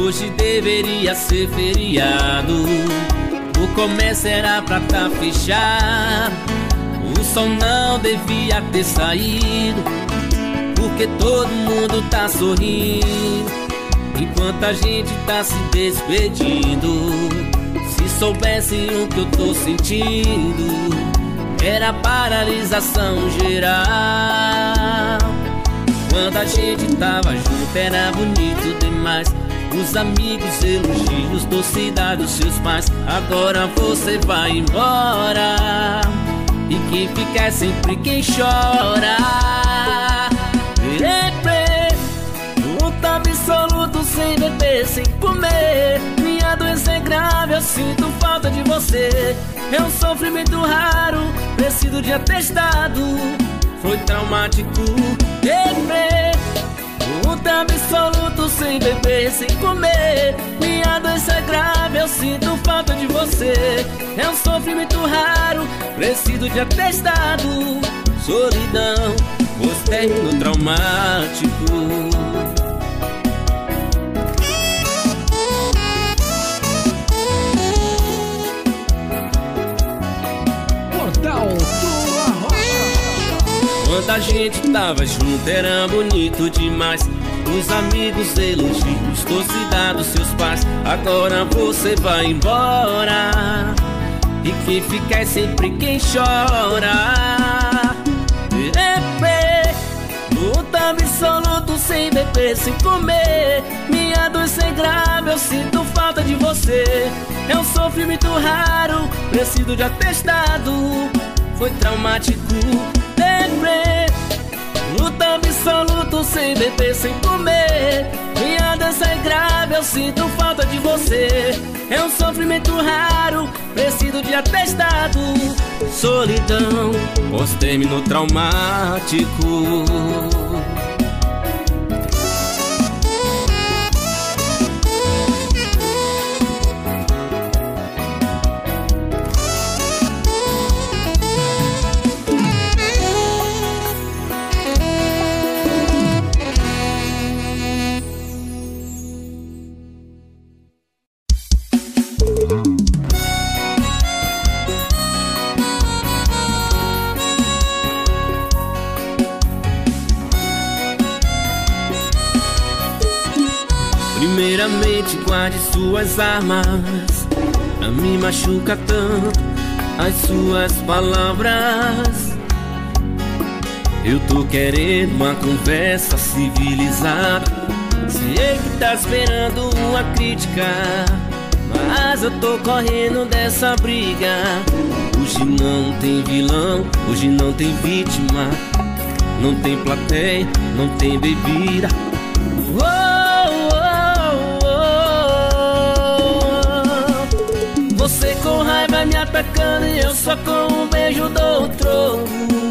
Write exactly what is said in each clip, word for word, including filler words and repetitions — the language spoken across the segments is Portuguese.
Hoje deveria ser feriado, o comércio era pra tá fechado, o sol não devia ter saído, porque todo mundo tá sorrindo, enquanto a gente tá se despedindo. Se soubessem o que eu tô sentindo, era paralisação geral. Quando a gente tava junto era bonito demais, os amigos, elogios, torcida dos seus pais. Agora você vai embora, e quem fica é sempre quem chora. Luta absoluto, sem beber, sem comer. Minha doença é grave, eu sinto falta de você. É um sofrimento raro, preciso de atestado. Foi traumático, deprê. Luta absoluto, sem beber, sem comer. Minha doença é grave, eu sinto falta de você. É um sofrimento raro, preciso de atestado. Solidão, pós-término traumático. Quando a gente tava junto era bonito demais, os amigos, elogios, torcida dos seus pais. Agora você vai embora, e quem fica é sempre quem chora. Luta absoluto, sem beber, sem comer. Minha doença é grave, eu sinto falta de você. É um sofrimento raro, preciso de atestado. Foi traumático, deprê. Luta absoluto, sem beber, sem comer. Minha doença é grave, eu sinto falta de você. É um sofrimento raro, preciso de atestado. Solidão, pós-término traumático. Primeiramente guarde suas armas, não me machuca tanto as suas palavras. Eu tô querendo uma conversa civilizada, sei que tá esperando uma crítica, mas eu tô correndo dessa briga. Hoje não tem vilão, hoje não tem vítima, não tem plateia, não tem bebida. Você com raiva me atacando e eu só com um beijo dou o troco.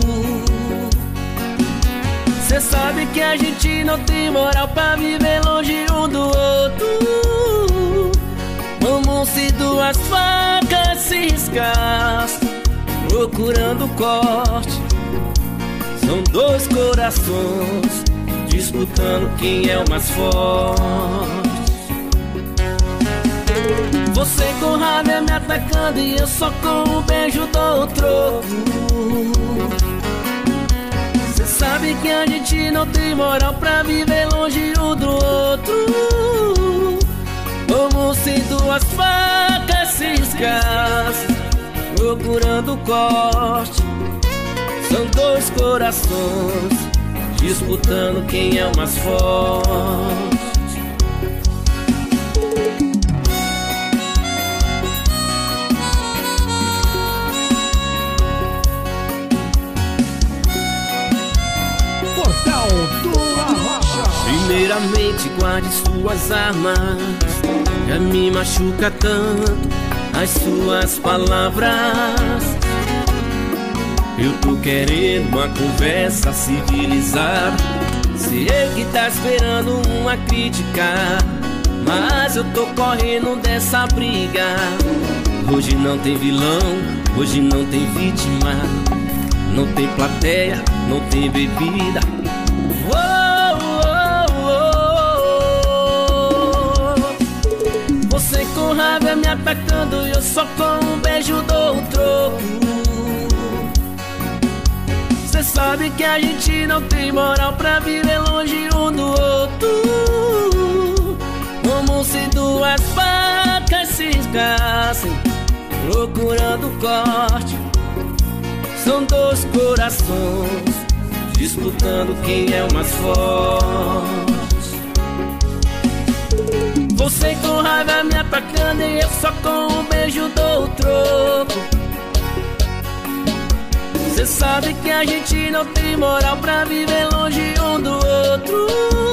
Cê sabe que a gente não tem moral pra viver longe um do outro. Como se duas facas se riscassem, procurando corte. São dois corações disputando quem é o mais forte. Você com raiva me atacando e eu só com um beijo dou o troco. Cê sabe que a gente não tem moral pra viver longe um do outro. Como se duas facas se riscassem, procurando corte. São dois corações disputando quem é o mais forte. Primeiramente guarde suas armas, já me machuca tanto as suas palavras. Eu tô querendo uma conversa civilizada, sei que tá esperando uma crítica, mas eu tô correndo dessa briga. Hoje não tem vilão, hoje não tem vítima, não tem plateia, não tem bebida. atacando e eu só com um beijo dou o troco. Cê sabe que a gente não tem moral pra viver longe um do outro. Como se duas facas se escassem procurando corte. São dois corações disputando quem é o mais forte. Você com raiva me atacando e eu só com um beijo dou o troco. Cê sabe que a gente não tem moral pra viver longe um do outro.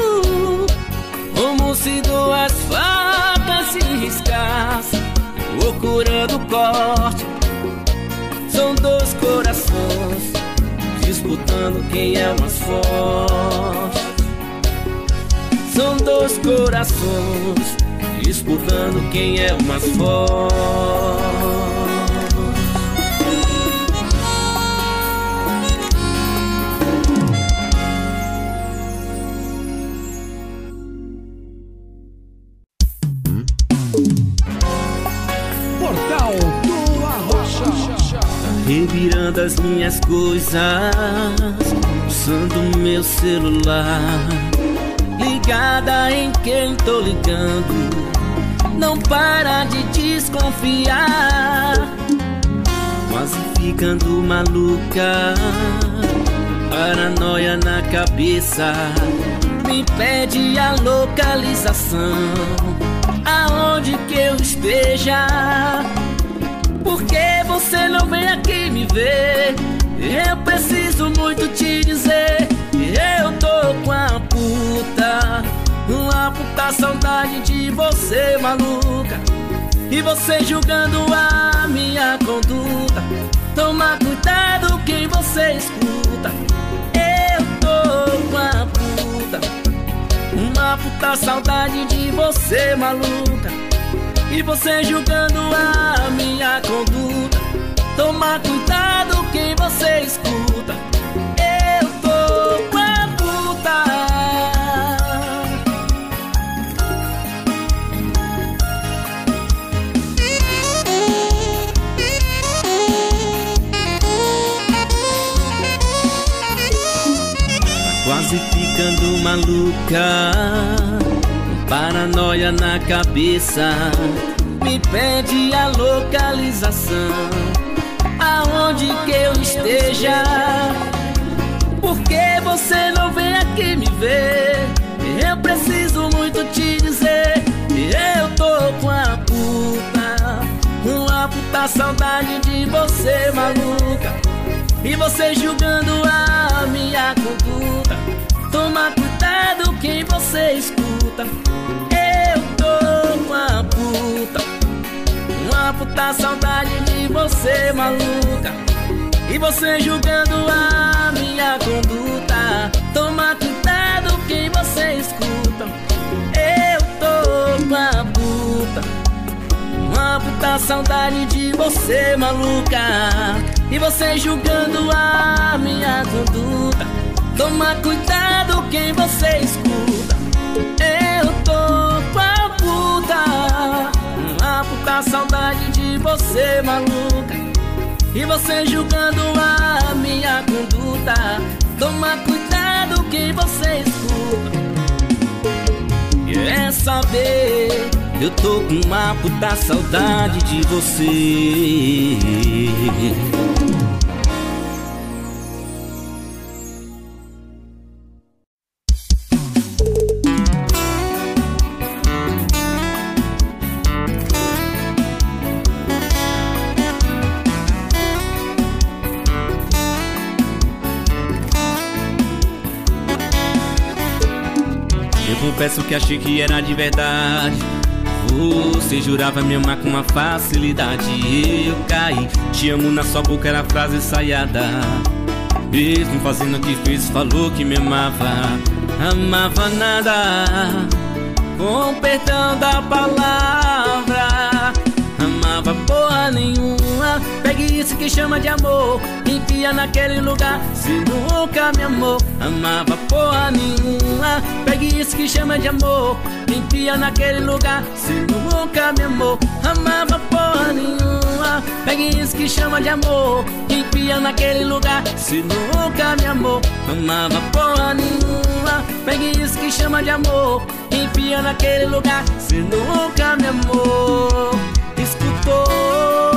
Como se duas facas se riscassem procurando corte. São dois corações disputando quem é o mais forte. São dois corações disputando quem é o mais forte. Portal do Arrocha. Revirando as minhas coisas, usando meu celular, ligada em quem tô ligando, não para de desconfiar. Quase ficando maluca, paranoia na cabeça, me pede a localização, aonde que eu esteja. Por que você não vem aqui me ver? Eu preciso muito te dizer que eu tô com a puta, uma puta saudade de você, maluca. E você julgando a minha conduta. Toma cuidado quem você escuta. Eu tô com a puta, uma puta saudade de você, maluca. E você julgando a minha conduta. Toma cuidado quem você escuta. Eu tô com a puta. Tá quase ficando maluca, paranoia na cabeça, me pede a localização, aonde que eu esteja. Por que você não vem aqui me ver? Eu preciso muito te dizer que eu tô com a puta, uma puta saudade de você, maluca. E você julgando a minha conduta. Toma cuidado quem você escuta. Eu tô com a puta, uma puta saudade de você, maluca. E você julgando a minha conduta. Toma cuidado quem você escuta. Eu tô com a puta, uma puta saudade de você, maluca. E você julgando a minha conduta. Toma cuidado quem você escuta. Eu tô com a puta, uma puta saudade de você, maluca. E você julgando a minha conduta. Toma cuidado quem você escuta. Quer saber? Eu tô com uma puta saudade de você. Confesso que achei que era de verdade. Você jurava me amar com uma facilidade. Eu caí, te amo na sua boca, era a frase ensaiada. Mesmo fazendo o que fez, falou que me amava. Amava nada, com perdão da palavra. Amava porra nenhuma. Pegue isso que chama de amor, enfia naquele lugar. Se nunca me amou, amava porra nenhuma. Pegue isso que chama de amor, enfia naquele lugar. Se nunca me amou, amava porra nenhuma. Pegue isso que chama de amor, enfia naquele lugar. Se nunca me amou, amava porra nenhuma. Pegue isso que chama de amor, enfia naquele lugar. Se nunca me amou, escutou.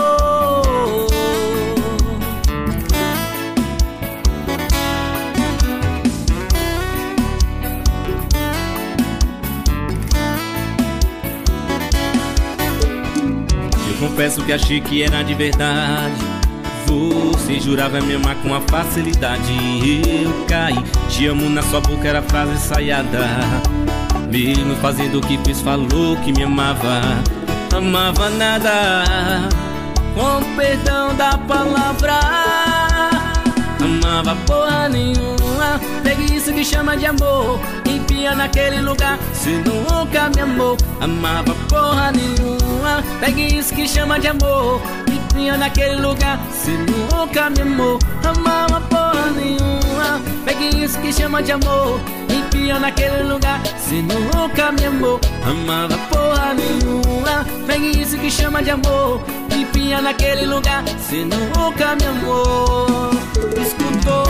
Eu confesso que achei que era de verdade. Você jurava me amar com uma facilidade. Eu caí, te amo na sua boca, era frase ensaiada. Mesmo fazendo o que fez, falou que me amava. Amava nada, com perdão da palavra. Amava porra nenhuma. Pegue isso que chama de amor, enfia naquele lugar. Se nunca me amou, amava porra nenhuma. Pegue isso que chama de amor, enfia naquele lugar. Se nunca me amou, amava porra nenhuma. Pegue isso que chama de amor, enfia naquele lugar. Se nunca me amou, amava porra nenhuma. Pegue isso que chama de amor, enfia naquele lugar. Se nunca me amou, escutou.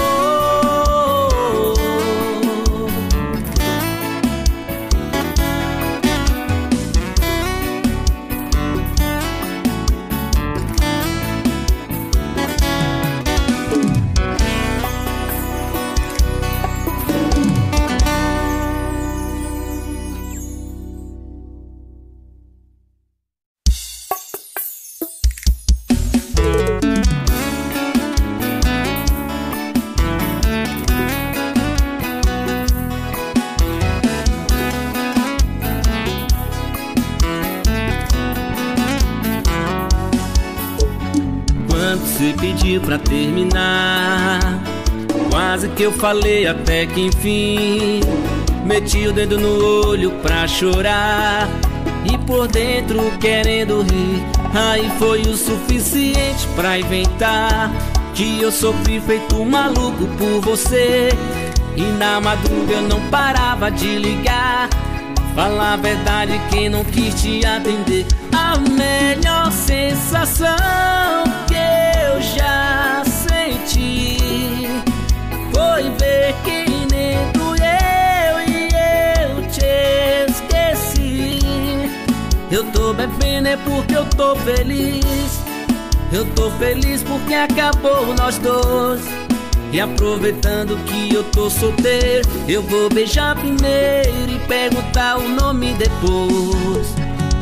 Você pediu pra terminar, quase que eu falei até que enfim. Meti o dedo no olho pra chorar e por dentro querendo rir. Aí foi o suficiente pra inventar que eu sofri feito um maluco por você. E na madruga eu não parava de ligar. Fala a verdade, quem não quis te atender. A melhor sensação que eu já senti foi ver que nem doeu e eu te esqueci. Eu tô bebendo é porque eu tô feliz. Eu tô feliz porque acabou nós dois. E aproveitando que eu tô solteiro, eu vou beijar primeiro e perguntar o nome depois.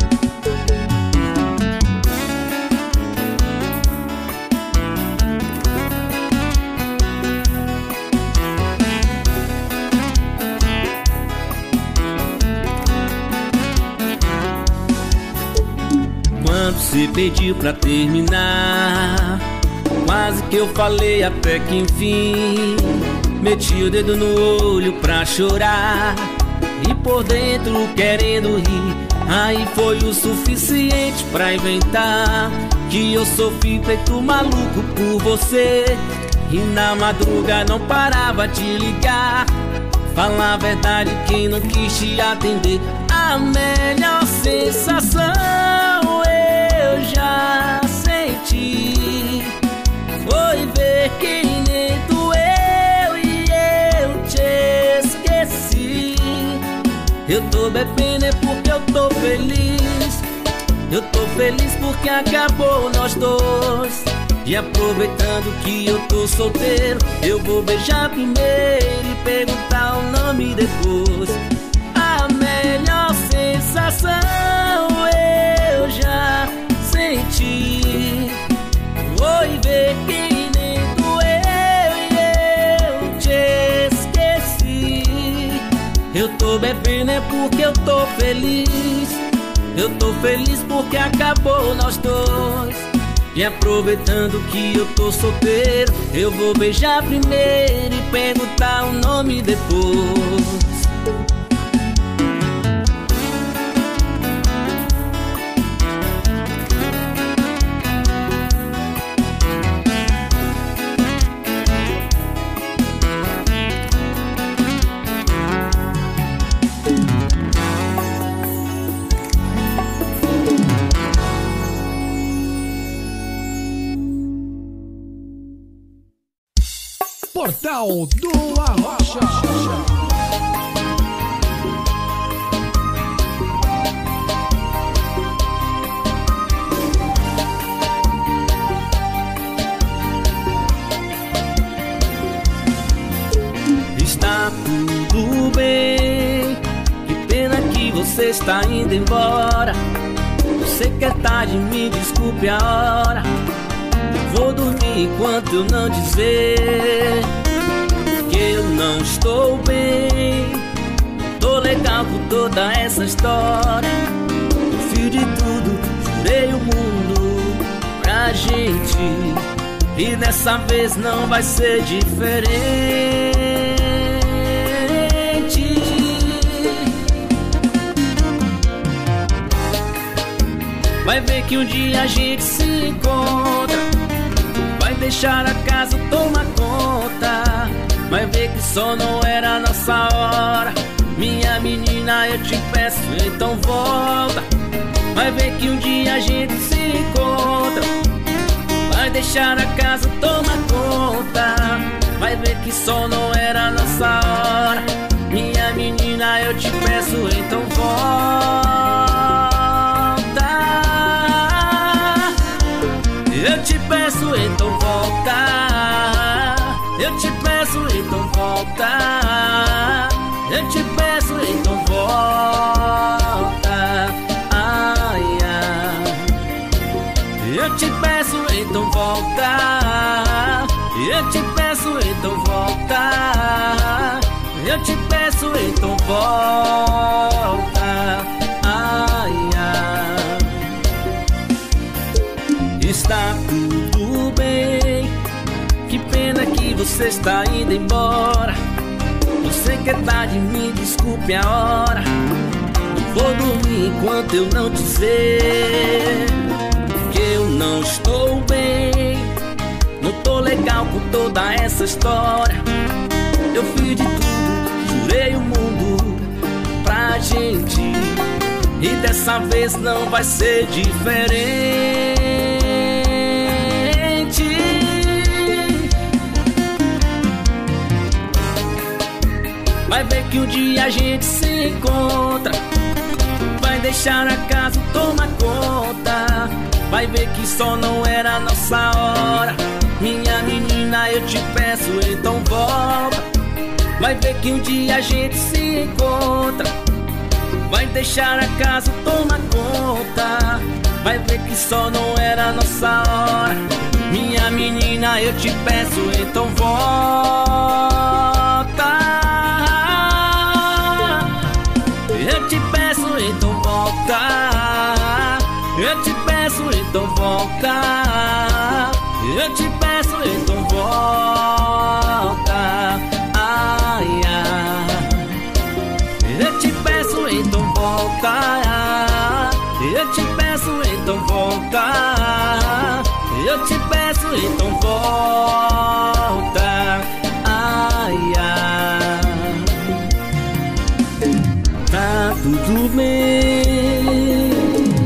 Quando você pediu pra terminar, quase que eu falei até que enfim. Meti o dedo no olho pra chorar e por dentro querendo rir. Aí foi o suficiente pra inventar que eu sofri feito maluco por você. E na madruga não parava de ligar. Fala a verdade, quem não quis te atender. A melhor sensação eu já senti foi ver que nem doeu e eu te esqueci. Eu tô bebendo é porque eu tô feliz. Eu tô feliz porque acabou nós dois. E aproveitando que eu tô solteiro, eu vou beijar primeiro e perguntar o nome depois. A melhor sensação eu já senti foi ver que nem doeu e eu te esqueci. Eu tô bebendo é porque eu tô feliz. Eu tô feliz porque acabou nós dois. E aproveitando que eu tô solteiro, eu vou beijar primeiro e perguntar o nome depois. Portal do Arrocha. Está tudo bem, que pena que você está indo embora. Eu sei que é tarde, me desculpe a hora. Vou dormir enquanto eu não dizer que eu não estou bem. Tô legal com toda essa história. No fio de tudo, jurei o mundo pra gente, e dessa vez não vai ser diferente. Vai ver que um dia a gente se encontra, vai deixar a casa tomar conta. Vai ver que só não era a nossa hora. Minha menina, eu te peço, então volta. Vai ver que um dia a gente se encontra, vai deixar a casa tomar conta. Vai ver que só não era a nossa hora. Minha menina, eu te peço, então volta. Eu te peço, então volta. Eu te peço, então volta. Eu te peço, então volta. Ai, ai. Eu te peço, então volta. Eu te peço, então volta. Eu te peço, então volta. Ai, ai. Está tudo bem, que pena que você está indo embora. Eu sei que é tarde, me desculpe a hora. Não vou dormir enquanto eu não dizer que eu não estou bem. Não tô legal com toda essa história. Eu fiz de tudo, jurei o mundo pra gente, e dessa vez não vai ser diferente. Vai ver que um dia a gente se encontra, vai deixar a casa tomar conta. Vai ver que só não era a nossa hora. Minha menina, eu te peço, então volta. Vai ver que um dia a gente se encontra, vai deixar a casa tomar conta. Vai ver que só não era a nossa hora. Minha menina, eu te peço, então volta. Eu te peço, então volta. Eu te peço, então volta. Eu te peço, então volta. Ai, ai. Eu te peço, então volta. Eu te peço, então volta. Eu te peço, então volta. Ai, ai. Tá tudo bem.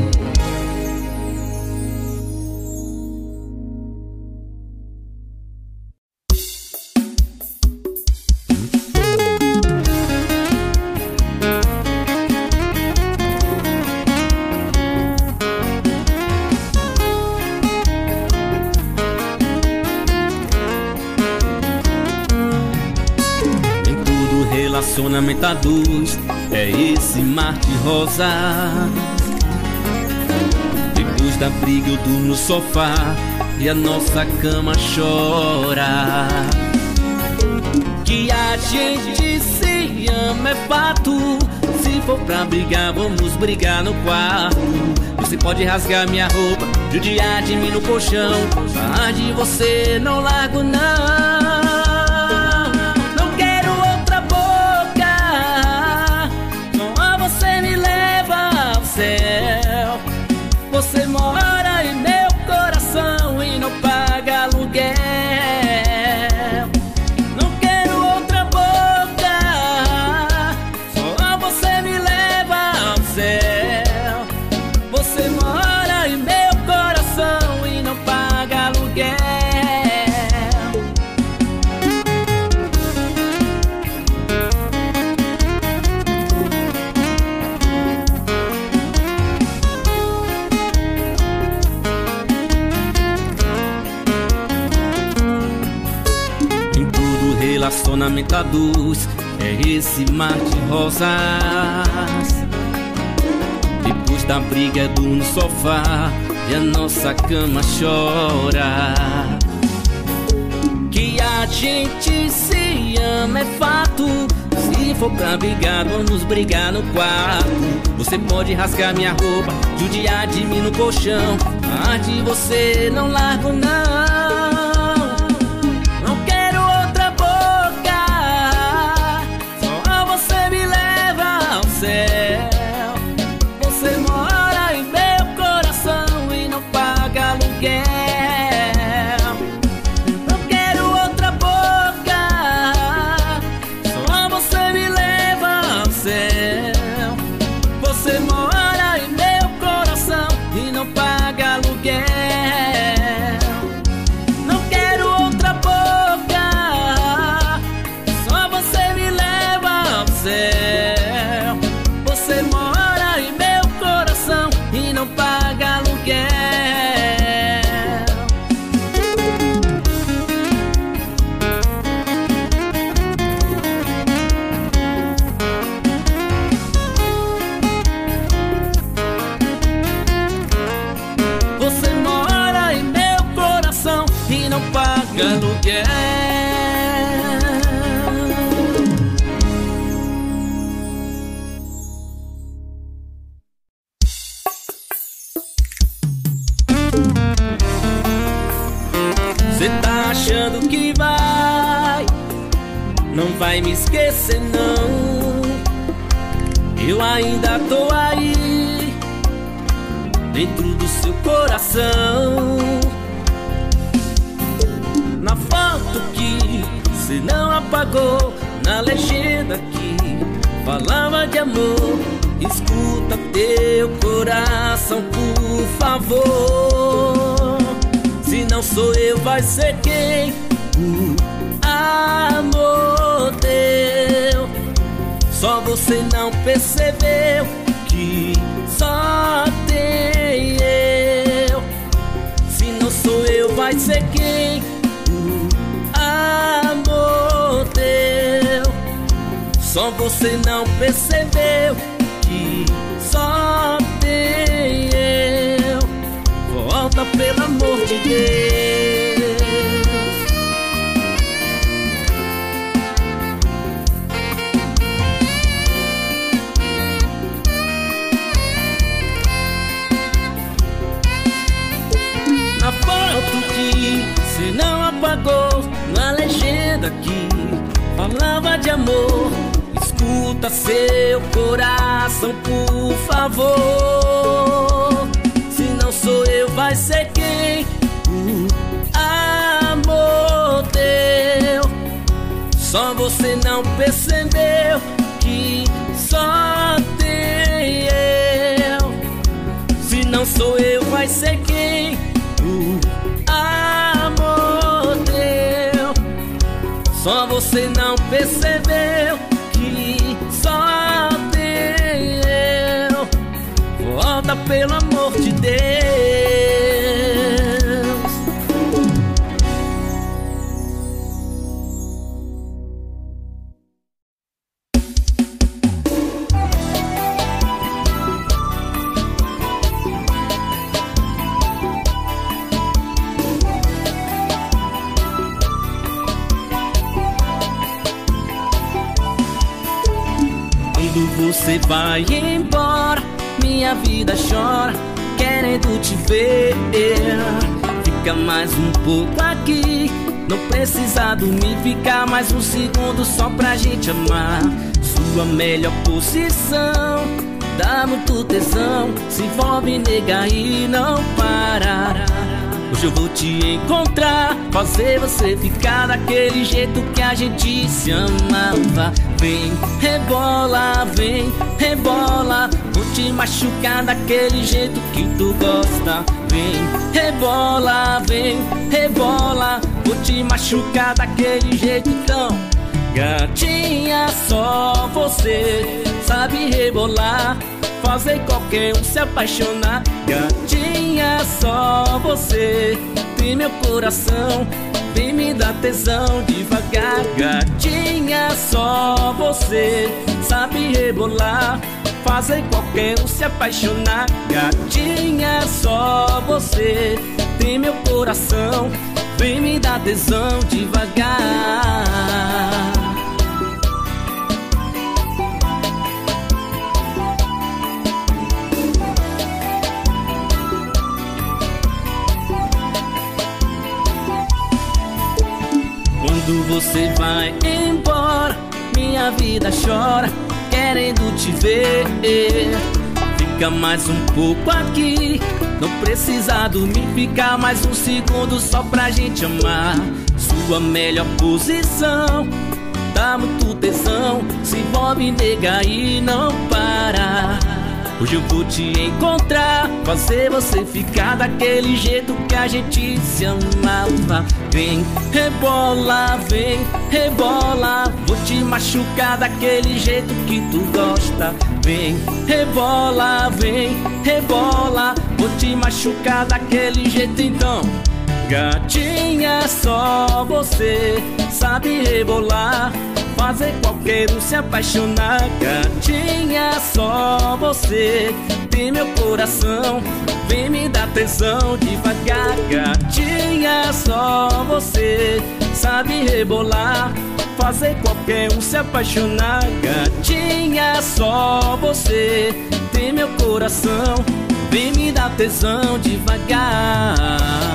Relacionamento a dois é esse mar de rosa. Depois da briga eu durmo no sofá e a nossa cama chora. Que a gente se ama é fato. Se for pra brigar, vamos brigar no quarto. Você pode rasgar minha roupa, judiar de mim no colchão, falar de você não largo não. Você mora em meu coração e não paga aluguel. Não quero outra boca, só você me leva ao céu. Você mora em meu coração e não paga aluguel. relacionamento a dois é esse mar de rosas. Depois da briga é dor no sofá e a nossa cama chora. Que a gente se ama é fato. Se for pra brigar, vamos brigar no quarto. Você pode rasgar minha roupa, judiar de mim no colchão, mas de você não largo não. Não quero outra boca, só você me leva ao céu. Você mora em meu coração e não paga aluguel. Não quero outra boca, só você me leva ao céu. Você mora em meu coração e não paga aluguel. Não quero outra boca, só você me leva ao céu. Você mora em meu coração e não paga aluguel. Você mora em meu coração e não paga aluguel. Cê tá achando que vai, não vai me esquecer não. Eu ainda tô aí, dentro do seu coração. Na foto que cê não apagou, na legenda que falava de amor, escuta teu coração, por favor. Se não sou eu, vai ser quem? O amor teu. Só você não percebeu que só tem eu. Se não sou eu, vai ser quem? O amor teu. Só você não percebeu que só tem eu. Volta, pelo amor de Deus. Na foto que cê não apagou, na legenda que falava de amor, escuta seu coração, por favor. Se não sou eu, vai ser quem? O amor teu. Só você não percebeu que só tem eu. Se não sou eu, vai ser quem? O amor teu. Só você não percebeu que só tem eu. Volta, pelo amor de Deus. Quando você vai embora, minha vida chora, querendo te ver. Fica mais um pouco aqui, não precisa dormir, ficar mais um segundo só pra gente amar. Sua melhor posição dá muito tesão, se envolve, nega, e não para. Hoje eu vou te encontrar, fazer você ficar daquele jeito que a gente se amava. Vem, rebola, vem, rebola, vou te machucar daquele jeito que tu gosta. Vem, rebola, vem, rebola, vou te machucar daquele jeito então. Gatinha, só você sabe rebolar, fazer qualquer um se apaixonar. Gatinha, só você tem meu coração. vem me dar tesão devagar. Gatinha, só você sabe rebolar, fazer qualquer um se apaixonar. Gatinha, só você tem meu coração, vem me dar tesão devagar. Quando você vai embora, minha vida chora, querendo te ver. Fica mais um pouco aqui, não precisa dormir, fica mais um segundo só pra gente amar. Sua melhor posição dá muito tesão, se envolve, nega, e não para. Hoje eu vou te encontrar, fazer você ficar daquele jeito que a gente se amava. Vem, rebola, vem, rebola, vou te machucar daquele jeito que tu gosta. Vem, rebola, vem, rebola, vou te machucar daquele jeito então. Gatinha, só você sabe rebolar, fazer qualquer um se apaixonar. Gatinha, só você tem meu coração, vem me dar tesão devagar. Gatinha, só você sabe rebolar, fazer qualquer um se apaixonar. Gatinha, só você tem meu coração, vem me dar tesão devagar.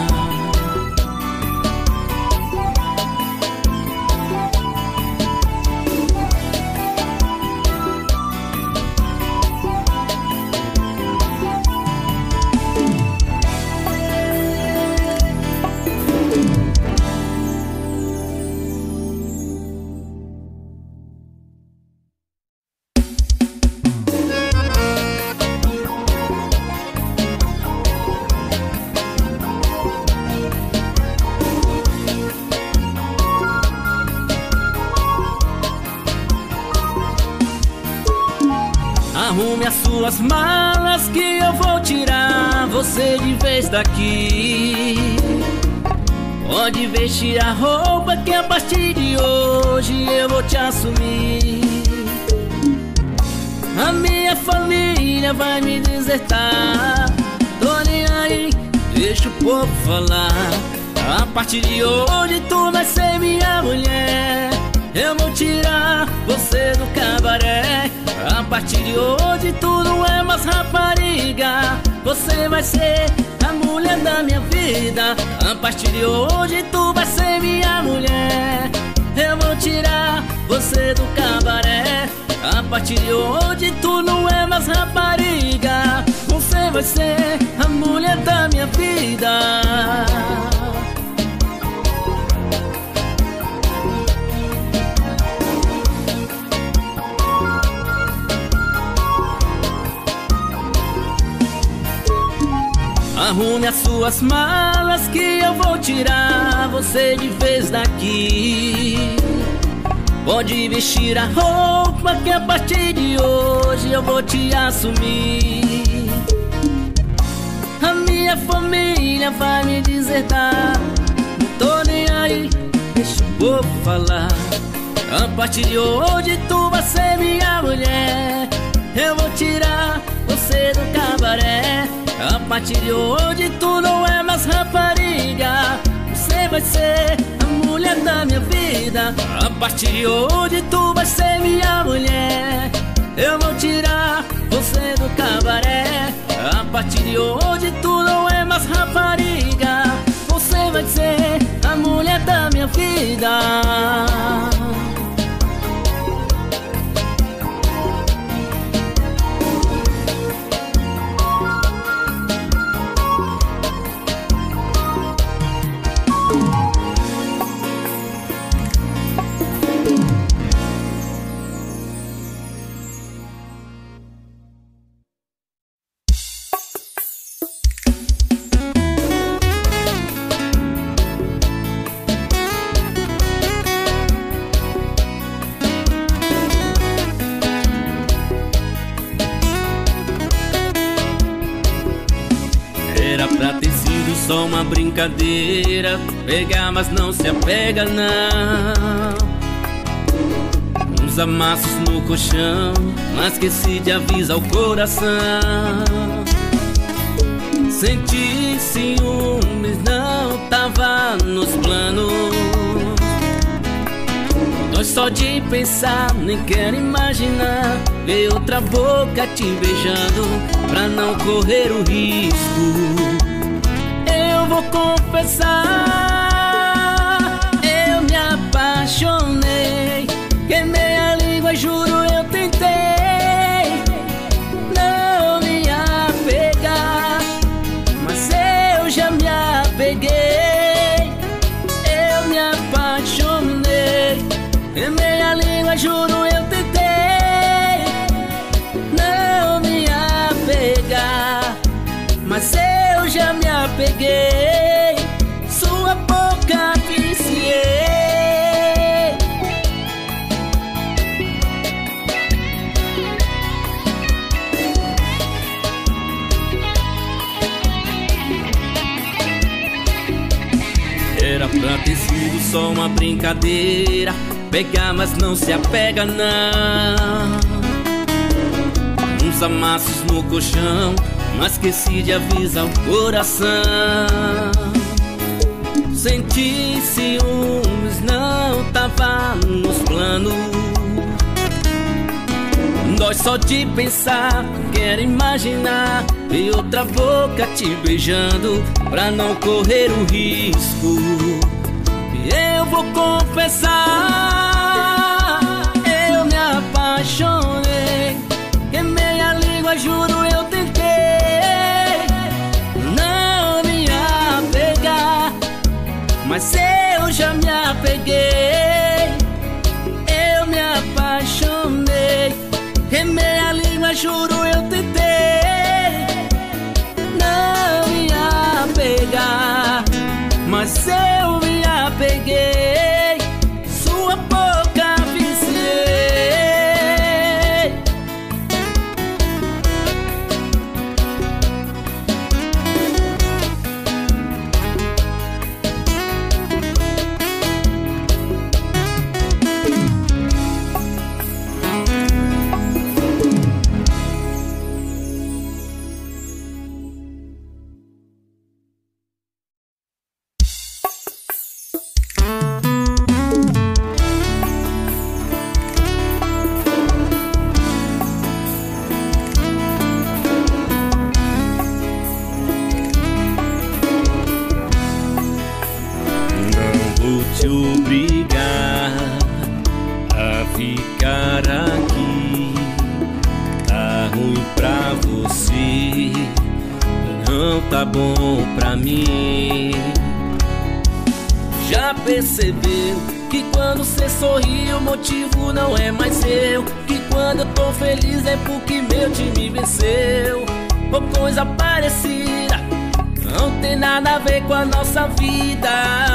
Arrume as suas malas que eu vou tirar você de vez daqui. Pode vestir a roupa que a partir de hoje eu vou te assumir. A minha família vai me desertar, tô nem aí, deixa o povo falar. A partir de hoje tu vai ser minha mulher, eu vou tirar você do cabaré. A partir de hoje tu não é mais rapariga, você vai ser a mulher da minha vida. A partir de hoje tu vai ser minha mulher, eu vou tirar você do cabaré. A partir de hoje tu não é mais rapariga, você vai ser a mulher da minha vida. Arrume as suas malas que eu vou tirar você de vez daqui. Pode vestir a roupa que a partir de hoje eu vou te assumir. A minha família vai me desertar, não tô nem aí, deixa o povo falar. A partir de hoje tu vai ser minha mulher, eu vou tirar você do cabaré. A partir de hoje tu não é mais rapariga, você vai ser a mulher da minha vida. A partir de hoje tu vai ser minha mulher, eu vou tirar você do cabaré. A partir de hoje tu não é mais rapariga, você vai ser a mulher da minha vida. Era pra ter sido sido só uma brincadeira. Pegar, mas não se apega, não. Uns amassos no colchão, mas esqueci de avisar o coração. Senti ciúmes, não tava nos planos. Nós só de pensar, nem quero imaginar ver outra boca te beijando, pra não correr o risco. Eu vou confessar, eu me apaixonei. Queimei a língua, juro, eu tentei não me apegar, mas eu já me apeguei. Eu me apaixonei. Queimei a língua, juro, eu tentei não me apegar, mas eu já me apeguei. Sua boca viciei. Era pra ter sido só uma brincadeira. Pegar, mas não se apega, não. Uns amassos no colchão, mas esqueci de avisar o coração. Senti ciúmes, não tava nos planos. Dói só de pensar, quero imaginar ver outra boca te beijando, pra não correr o risco. Eu vou confessar, eu me apaixonei. Queimei a língua, juro, eu tentei não me apegar, mas eu já me apeguei. Eu me apaixonei. Queimei a língua, juro, eu tentei não me apegar, mas eu me apeguei. Sua boca viciei. Te obrigar a ficar aqui. Tá ruim pra você, não tá bom pra mim. Já percebeu que quando cê sorri o motivo não é mais seu? Que quando eu tô feliz é porque meu time venceu? Ou coisa parecida, não tem nada a ver com a nossa vida.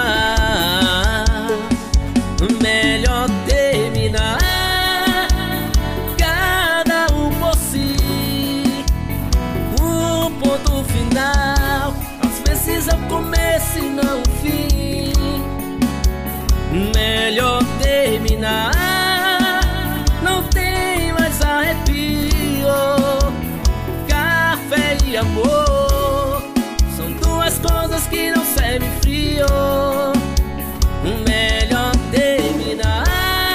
Melhor terminar, cada um por si, um ponto final. Às vezes é o começo e não o fim. Melhor terminar, não tem mais arrepio. Café e amor são duas coisas que não servem frio. Melhor terminar,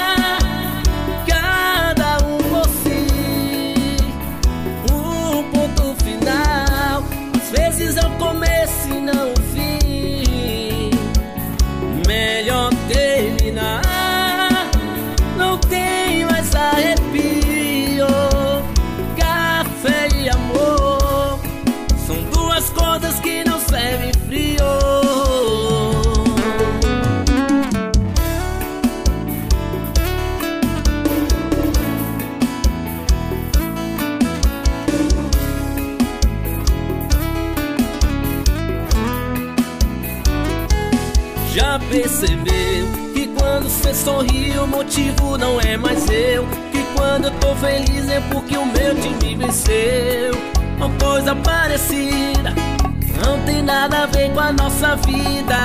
cada um por si, um ponto final. Às vezes é o começo e não o fim. Melhor terminar, não tem mais arrepio. Café e amor são duas coisas que não servem frio. Já percebeu que quando cê sorri o motivo não é mais eu? Que quando eu tô feliz é porque o meu time venceu? Uma coisa parecida, não tem nada a ver com a nossa vida.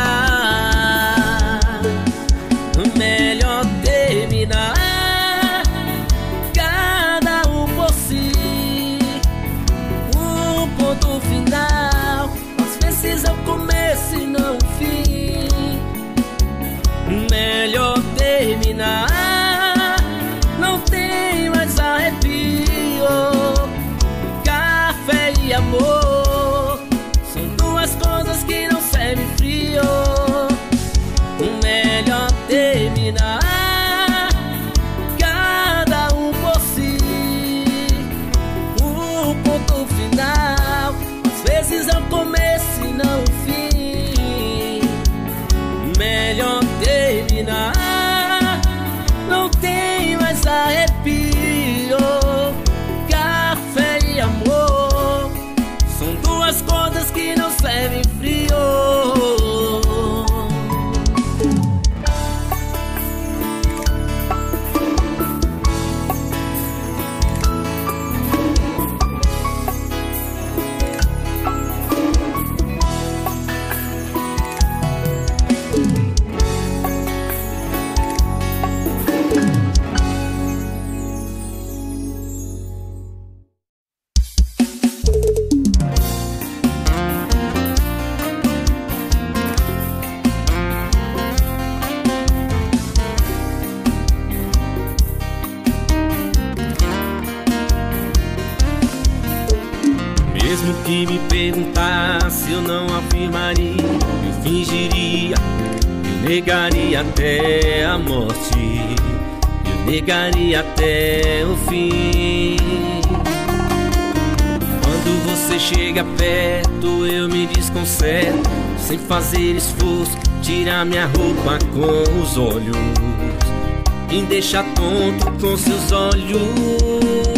Melhor terminar, cada um por si, um ponto final. Às vezes é o começo e não o fim. Melhor terminar, não tem mais arrepio. Café e amor são duas coisas que não servem frio. Melhor terminar, cada um por si, um ponto final. Às vezes é o começo e não o fim. Melhor terminar, não tem mais arrepio. Café e amor são duas coisas que não servem frio. Mesmo que me perguntasse, eu não afirmaria, eu fingiria, eu negaria até a morte, eu negaria até o fim. Quando você chega perto, eu me desconcerto, sem fazer esforço, tira minha roupa com os olhos, me deixa tonto com seus olhos.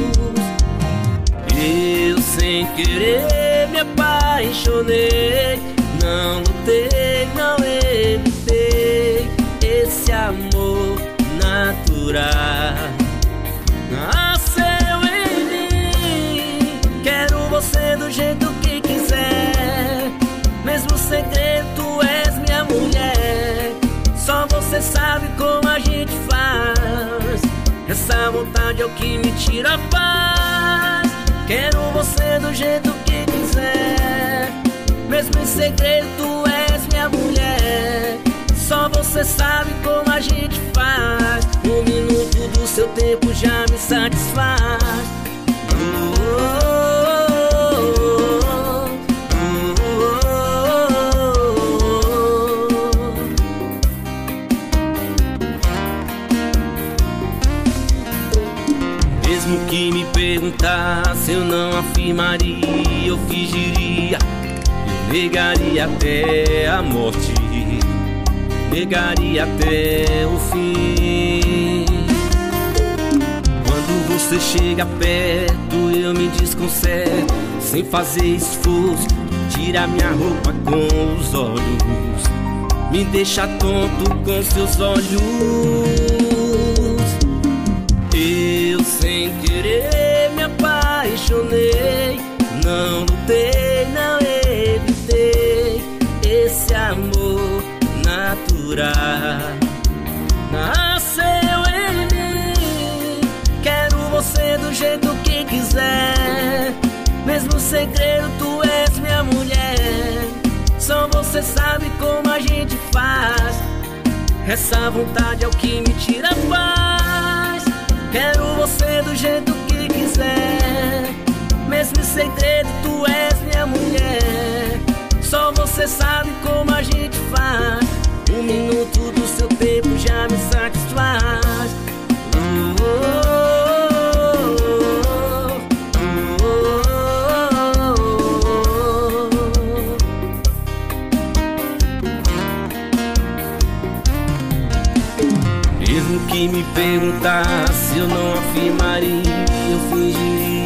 Eu sem querer me apaixonei, não lutei, não evitei esse amor natural. Nasceu em mim, quero você do jeito que quiser. Mesmo segredo, tu és minha mulher. Só você sabe como a gente faz. Essa vontade é o que me tira a paz. Quero você do jeito que quiser. Mesmo em segredo, tu és minha mulher. Só você sabe como a gente faz. Um minuto do seu tempo já me satisfaz. Oh, oh, oh. Mesmo que me perguntasse, eu não afirmaria, eu fingiria, eu negaria até a morte, negaria até o fim. Quando você chega perto, eu me desconcerto, sem fazer esforço, tira minha roupa com os olhos, me deixa tonto com seus olhos. Eu sem querer me apaixonei, não lutei, não evitei esse amor natural. Nasceu em mim, quero você do jeito que quiser. Mesmo segredo, tu és minha mulher. Só você sabe como a gente faz. Essa vontade é o que me tira a paz. Quero você do jeito que quiser. Mesmo em segredo, tu és minha mulher. Só você sabe como a gente faz. Um minuto do seu tempo já me satisfaz. Oh, oh, mesmo que me perguntasse, eu não afirmaria, eu fingiria.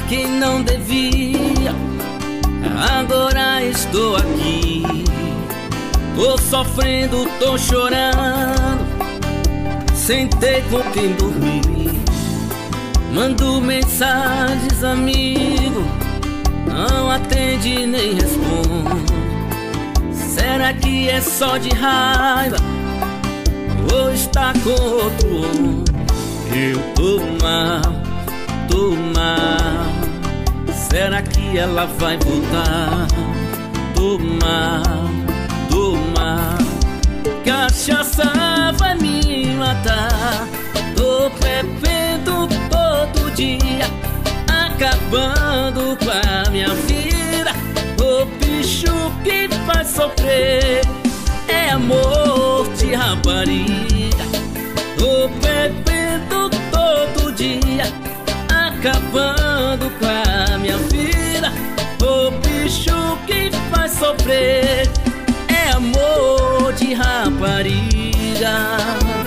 quem não devia, agora estou aqui. Tô sofrendo, tô chorando, sem ter com quem dormir. Mando mensagens, amigo, não atende nem responde. Será que é só de raiva ou está com outro homem? Eu tô mal, tô mal. Será que ela vai voltar? Tô mal, tô mal. Cachaça vai me matar. Tô bebendo todo dia, acabando com a minha vida. O bicho que faz sofrer é amor de rapariga. Tô bebendo todo dia, acabando com a minha vida. O bicho que faz sofrer é amor de rapariga.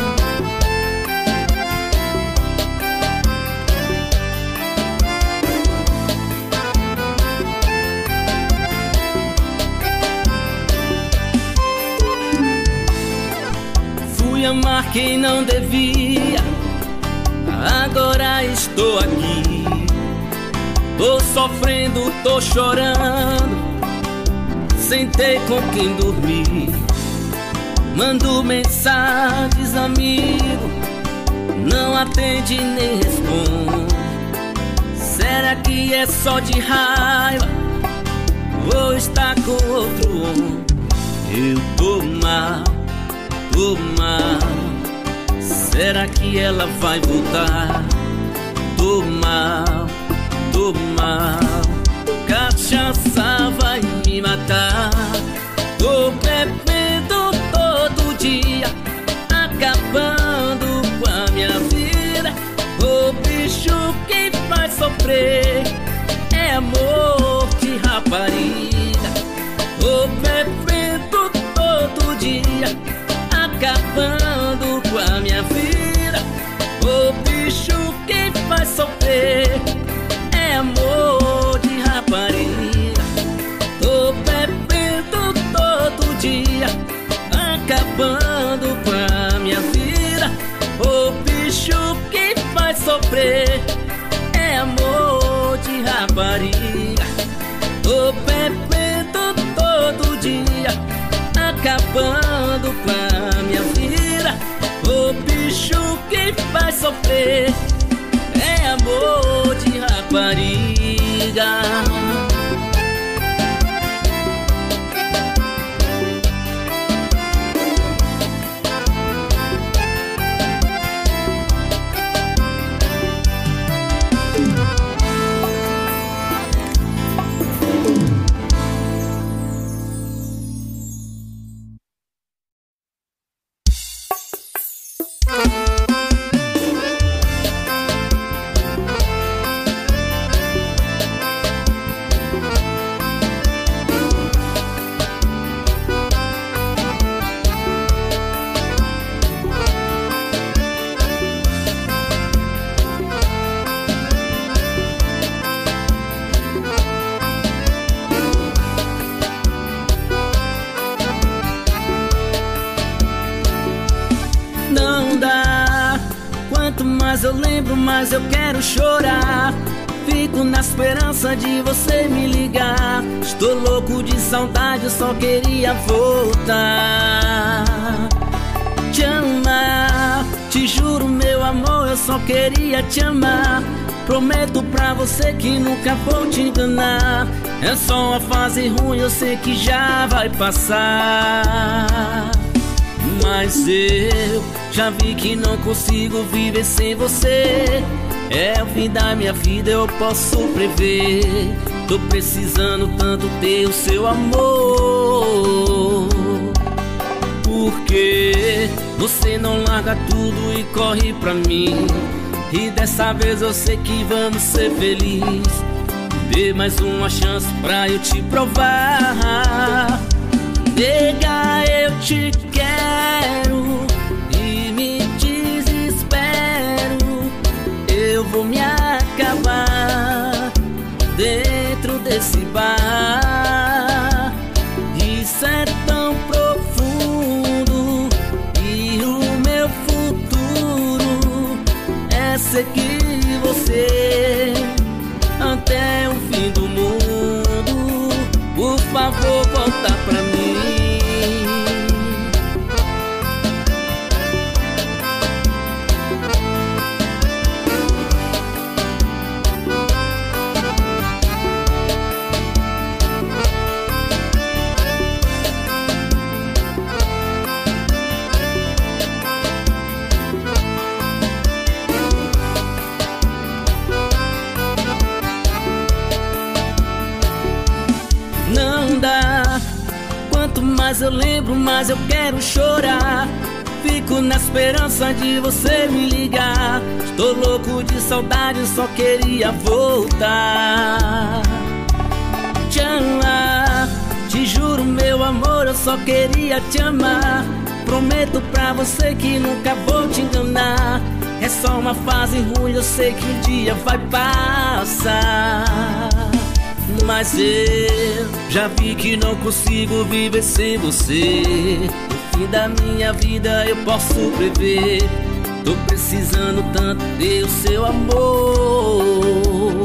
Fui amar quem não devia, agora estou aqui. Tô sofrendo, tô chorando, sem ter com quem dormir. Mando mensagens, amigo, não atende nem responde. Será que é só de raiva ou está com outro homem? Eu tô mal, tô mal. Será que ela vai voltar? Tô mal, tô mal. Cachaça vai me matar. Tô bebendo todo dia, acabando com a minha vida. O bicho que faz sofrer é amor de rapariga. Tô bebendo todo dia, acabando com a minha vida. O bicho que faz sofrer é amor de rapariga. Tô bebendo todo dia, acabando com a minha vida. O bicho que faz sofrer é amor de rapariga. Tô bebendo todo dia, acabando com a minha vida. O bicho que faz sofrer é amor de rapariga. Mas eu lembro, mas eu quero chorar. Fico na esperança de você me ligar. Estou louco de saudade, eu só queria voltar. Te amar, te juro meu amor, eu só queria te amar. Prometo pra você que nunca vou te enganar. É só uma fase ruim, eu sei que já vai passar. Mas eu já vi que não consigo viver sem você. É o fim da minha vida, eu posso prever. Tô precisando tanto ter o seu amor. Porque você não larga tudo e corre pra mim. E dessa vez eu sei que vamos ser felizes. Dê mais uma chance pra eu te provar. Nega, eu te quero e me desespero. Eu vou me acabar seguir você até o fim do mundo. Por favor, volta pra mim. Não dá. Quanto mais eu lembro, mais eu quero chorar. Fico na esperança de você me ligar. Estou louco de saudade, só queria voltar. Te amar, te juro meu amor, eu só queria te amar. Prometo pra você que nunca vou te enganar. É só uma fase ruim, eu sei que um dia vai passar. Mas eu já vi que não consigo viver sem você. No fim da minha vida eu posso prever. Tô precisando tanto ter o seu amor.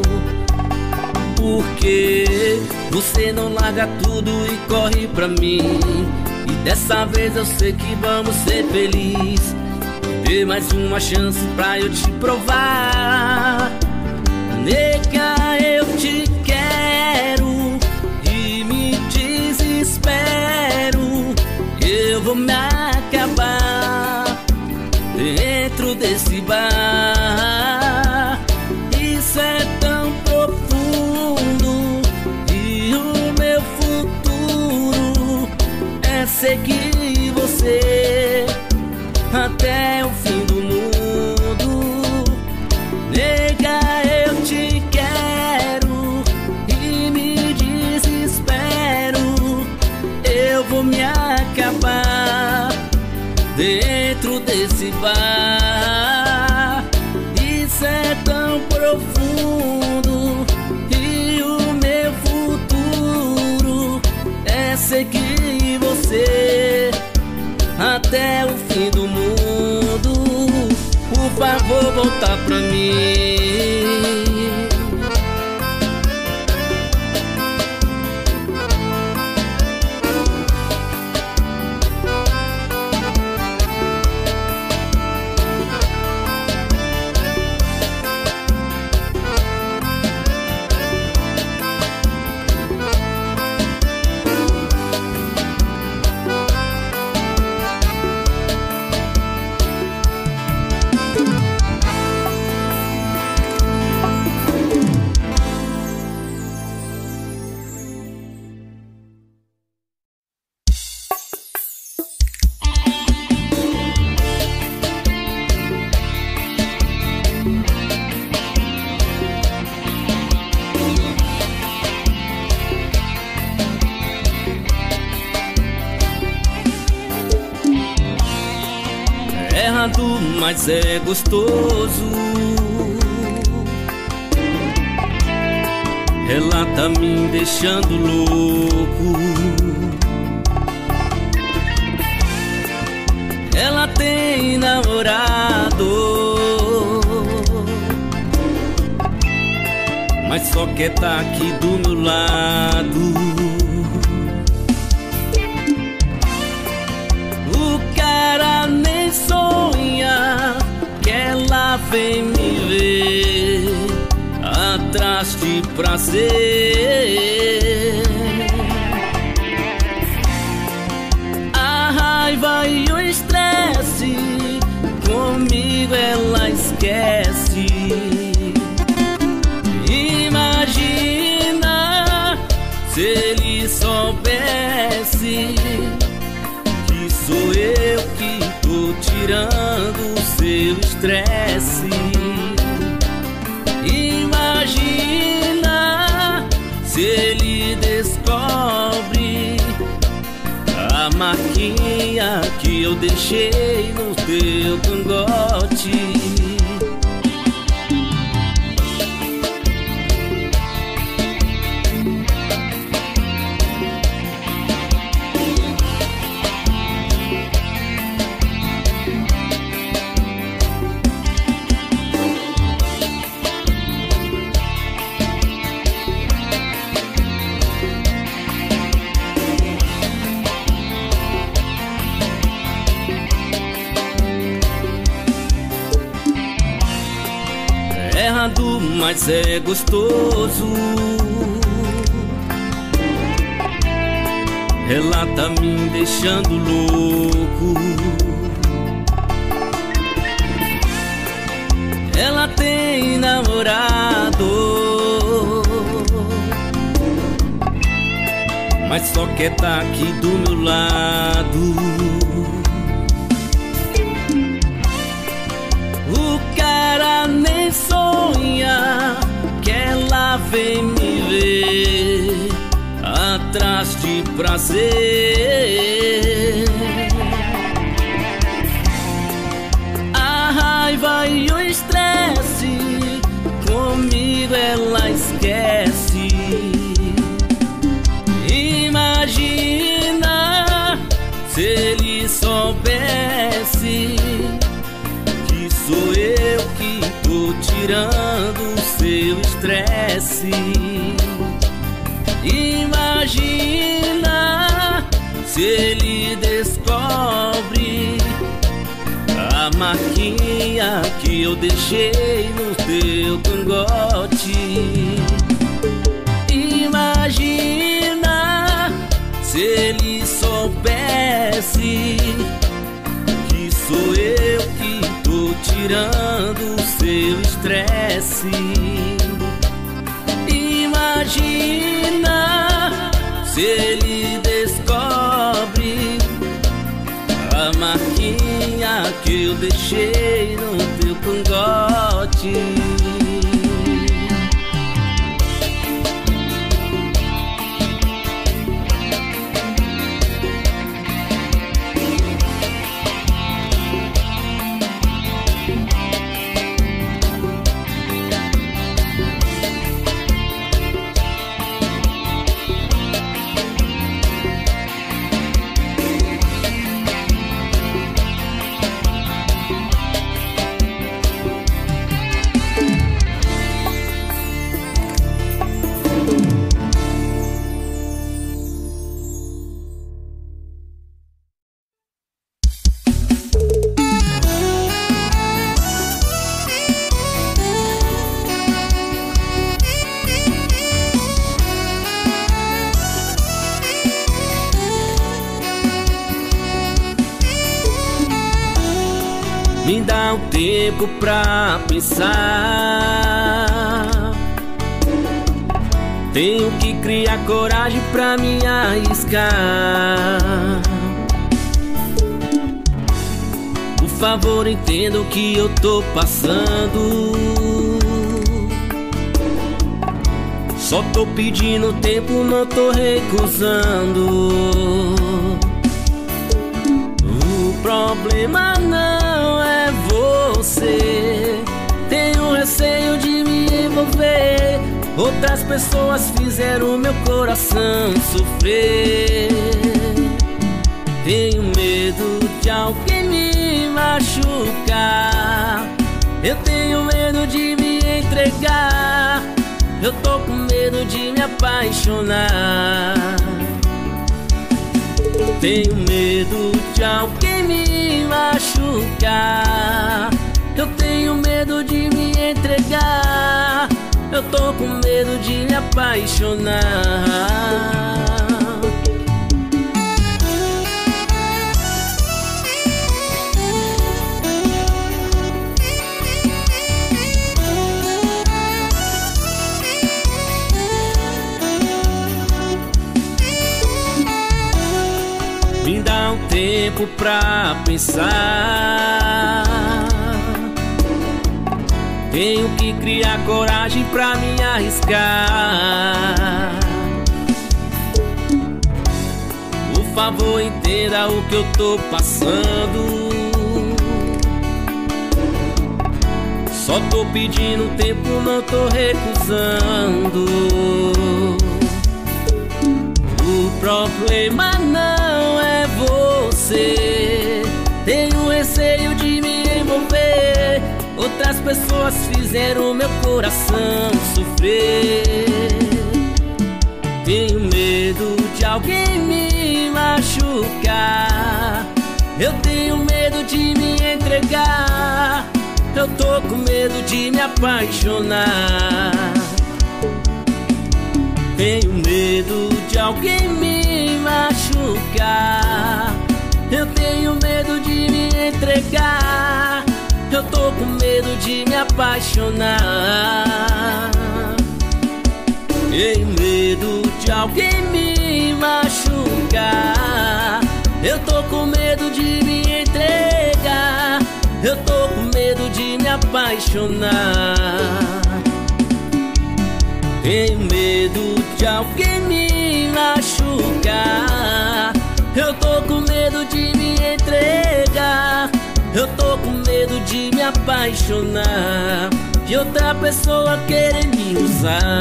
Porque você não larga tudo e corre pra mim. E dessa vez eu sei que vamos ser felizes. Dê mais uma chance pra eu te provar. Nega, eu te quero e me desespero. Eu vou me acabar dentro desse bar. Isso é tão profundo e o meu futuro é seguir você até o fim do mundo. Nega, eu te quero e me desespero. Eu vou me acabar dentro desse bar. Isso é tão profundo e o meu futuro é seguir você até o fim do mundo. Por favor, volta pra mim. Mas é gostoso. Ela tá me deixando louco. Ela tem namorado, mas só quer tá aqui do meu lado. O cara nem sonha que ela vem me ver atrás de prazer. A raiva e o estresse comigo ela esquece. Imagina se ele soubesse que sou eu que tô tirando o seu estresse. Imagina se ele descobre a marquinha que eu deixei no teu cangote. pesado, mas é gostoso. Ela tá me deixando louco. Ela tem namorado, mas só quer tá aqui do meu lado. O cara nem sonha que ela vem me ver atrás de prazer. A raiva e o estresse comigo ela esquece. Imagina se ele soubesse que sou eu que tô tirando o seu estresse. Imagina se ele descobre a marquinha que eu deixei no teu cangote. Imagina se ele soubesse que sou eu que tô tirando o seu estresse. Imagina se ele descobre a marquinha que eu deixei no teu cangote. Me dá um tempo pra pensar. Tenho que criar coragem pra me arriscar. Por favor, entenda o que eu tô passando. Só tô pedindo tempo, não tô recusando. O problema não é você. Tenho receio de me envolver. Outras pessoas fizeram meu coração sofrer. Tenho medo de alguém me machucar. Eu tenho medo de me entregar. Eu tô com medo de me apaixonar. Tenho medo de alguém me machucar. Eu tenho medo de me entregar. Eu tô com medo de me apaixonar. Me dá um tempo pra pensar. Tenho que criar coragem pra me arriscar. Por favor, entenda o que eu tô passando. Só tô pedindo tempo, não tô recusando. O problema não é você. Tenho receio de me envolver. Outras pessoas fizeram meu coração sofrer. Tenho medo de alguém me machucar. Eu tenho medo de me entregar. eu tô com medo de me apaixonar. Tenho medo de alguém me machucar. Eu tenho medo de me entregar. Eu tô com medo de me apaixonar. Tenho medo de alguém me machucar. Eu tô com medo de me entregar. Eu tô com medo de me apaixonar. Tenho medo de alguém me machucar. Eu tô com medo de me entregar. Eu tô com medo de me apaixonar, de outra pessoa querer me usar.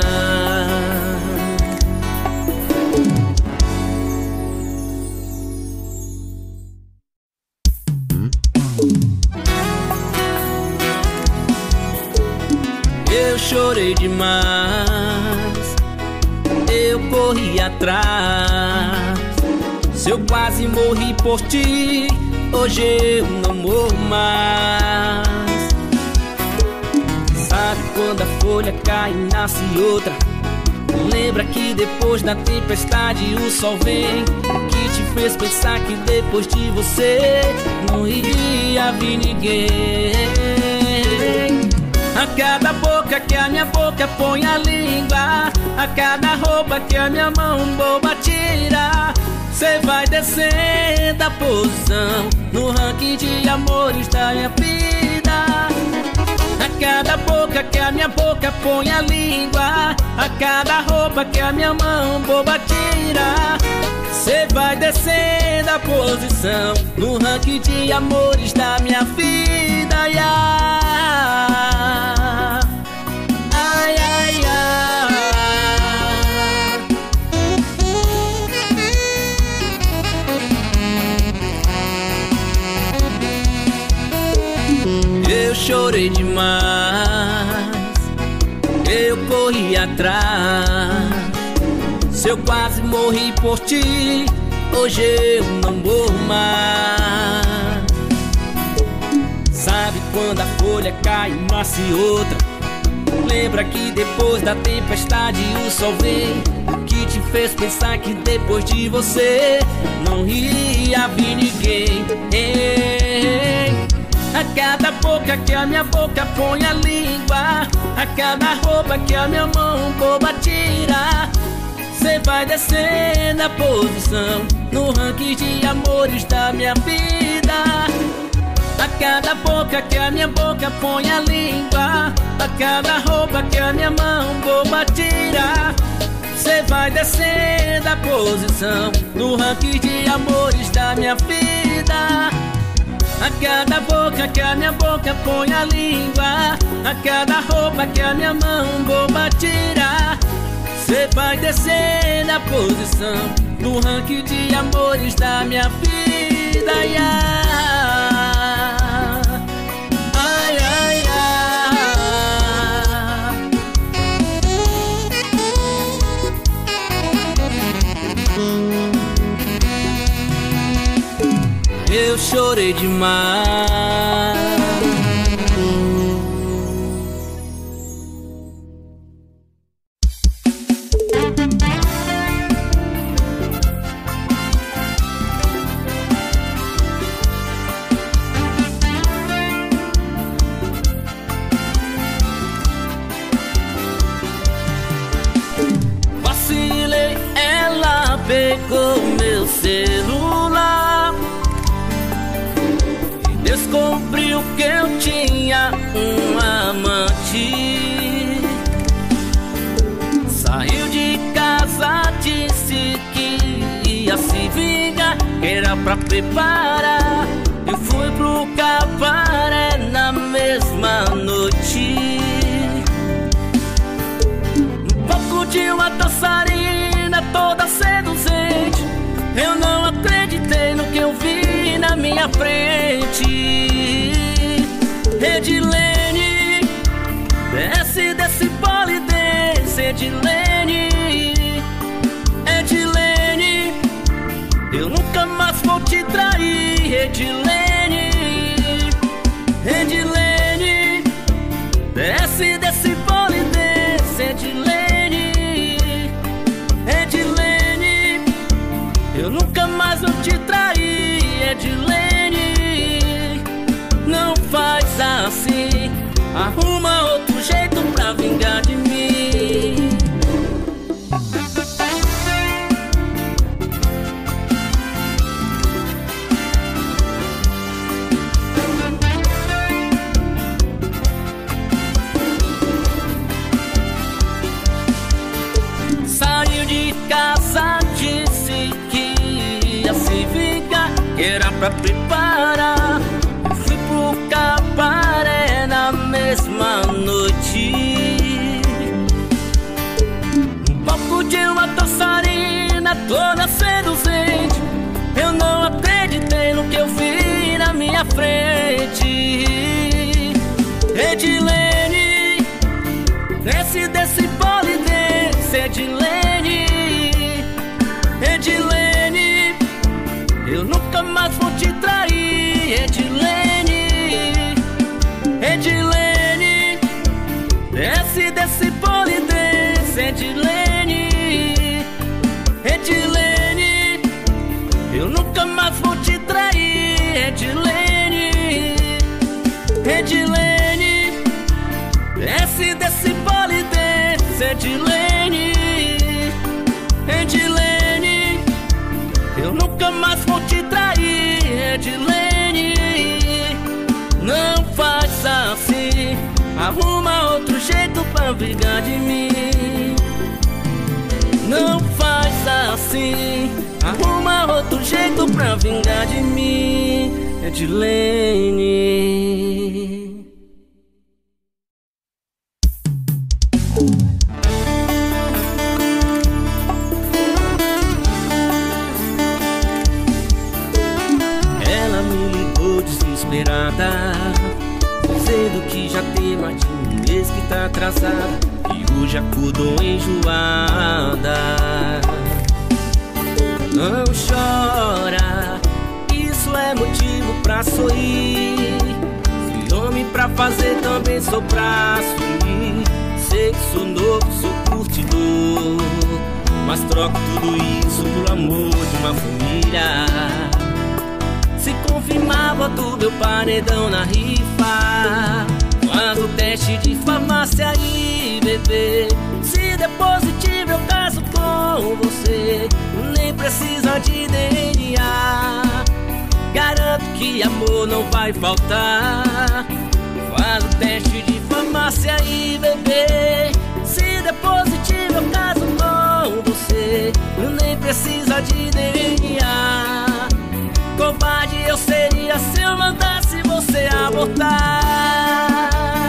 Eu chorei demais, eu corri atrás. Se eu quase morri por ti, hoje eu não morro mais. Sabe quando a folha cai e nasce outra? Lembra que depois da tempestade o sol vem, que te fez pensar que depois de você não iria vir ninguém. A cada boca que a minha boca põe a língua, a cada roupa que a minha mão boba tira, cê vai descendo a posição no ranking de amores da minha vida. A cada boca que a minha boca põe a língua, a cada roupa que a minha mão boba tira, cê vai descendo a posição no ranking de amores da minha vida. Ai, ai, ai, ai. Eu chorei demais, eu corri atrás. Se eu quase morri por ti, hoje eu não morro mais. Sabe quando a folha cai e nasce outra? Lembra que depois da tempestade o sol vem, que te fez pensar que depois de você não iria vir ninguém. Ei, a cada boca que a minha boca põe a língua, a cada roupa que a minha mão boba tira, cê vai descendo a posição no ranking de amores da minha vida. A cada boca que a minha boca põe a língua, a cada roupa que a minha mão boba tira, cê vai descendo a posição no ranking de amores da minha vida. A cada boca que a minha boca põe a língua, a cada roupa que a minha mão boba tira, cê vai descendo a posição no ranking de amores da minha vida. Ai, ai, ai, ai. Eu chorei demais. Vacilei, ela pegou meu celular e descobriu que eu tinha um amante. Saiu de casa, disse que ia se vingar, que era pra preparar. Eu fui pro cabaré na mesma noite. Um pouco de uma dançarina toda seduzente, eu não acreditei no que eu vi na minha frente. Edilene, desce desse polidense. Edilene, Edilene, eu nunca mais vou te trair. Edilene, Edilene, arruma outro jeito pra vingar de mim. Saiu de casa, disse que ia se vingar, que era pra preparar. Fui pro cabaré na mesma noite. Um pouco de uma dançarina toda seduzente. Eu não acreditei no que eu vi na minha frente. Edilene, desce desse polidense, Edilene, Edilene, eu nunca mais vou te trair, Edilene, Edilene, desce desse polidense, Edilene, Edilene, eu nunca mais vou te trair, Edilene, Edilene, desce desse polidense, Edilene, Edilene, eu nunca mais vou te trair, Edilene. Não faz assim, arruma outro jeito pra vingar de mim. Não faz assim, arruma outro jeito pra vingar de mim, Edilene. Ela me ligou desesperada, dizendo que já tem mais de um mês que tá atrasada e hoje acordou enjoada. Não chora, isso é motivo pra sorrir. Fui homem pra fazer, também sou pra assumir. Sei que sou novo, sou curtidor, mas troco tudo isso por amor de uma família. Se confirmar, boto meu paredão na rifa. Faz o teste de farmácia aí, bebê. Se der positivo eu caso com você, nem precisa de D N A. Garanto que amor não vai faltar. Faz o teste de farmácia aí, bebê. Se der positivo eu caso com você, nem precisa de D N A. Covarde eu seria se eu mandasse você abortar.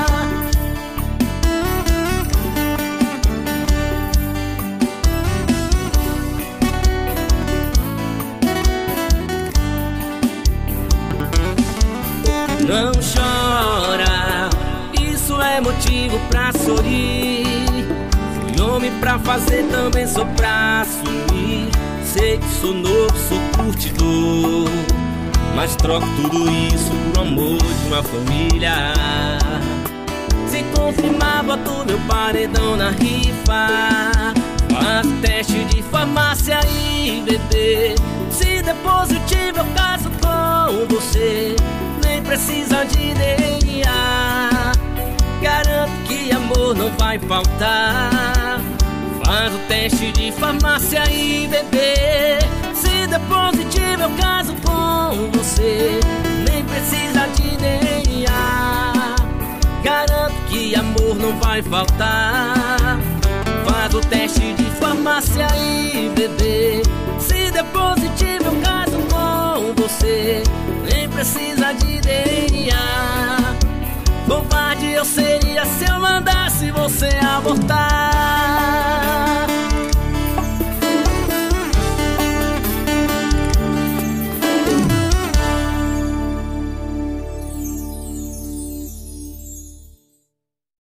Não chora, isso é motivo pra sorrir. Fui homem pra fazer, também sou pra assumir. Sei que sou novo, sou curtidor, mas troco tudo isso por amor de uma família. Se confirmar, boto meu paredão na rifa. Faz teste de farmácia aí, bebê. Se der positivo eu caso com você, nem precisa de D N A. Garanto que amor não vai faltar. Faz o teste de farmácia aí, bebê. Se der positivo eu caso com você, nem precisa de D N A. Garanto que amor não vai faltar. Faz o teste de farmácia aí, bebê. Se der positivo eu caso com você, nem precisa de D N A. Covarde eu seria se eu mandasse você abortar.